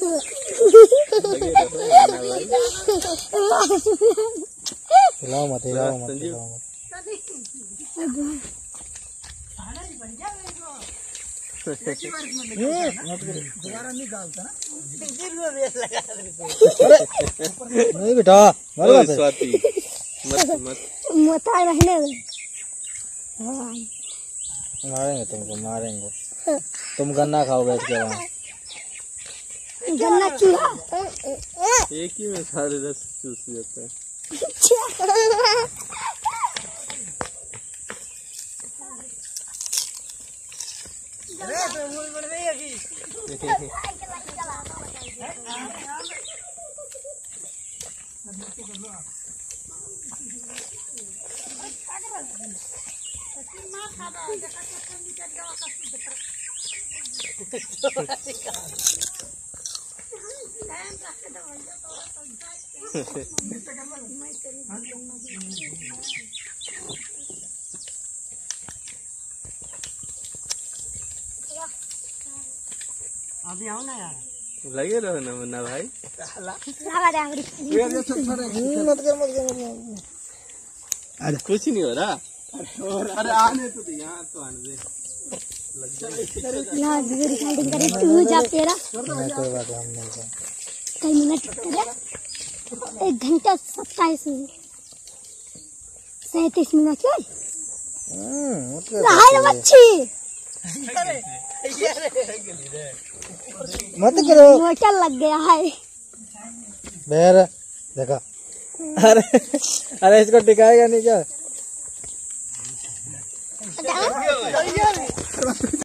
हिलाओ मत हिलाओ मत। दोबारा नहीं डालता ना। नहीं बेटा स्वाति मत मत रहने मारेंगे तुमको मारेंगे। तुम गन्ना खाओ बैठ के वहाँ। गन्ना की एक ही में सारे रस चूस जाता है। अभी आओ ना यार। लगे रहो ना मुन्ना भाई। अरे कुछ नहीं हो रहा। अरे आने तो दे, यहाँ तो आने दे। रिकॉर्डिंग करे तू जा तेरा कोई बात हम नहीं कर। कई मिनट करे 1 घंटा 37 मिनट मच्छी मत करो। मोटा लग गया है बेर देखा। अरे अरे इसको टिकाएगा नहीं क्या?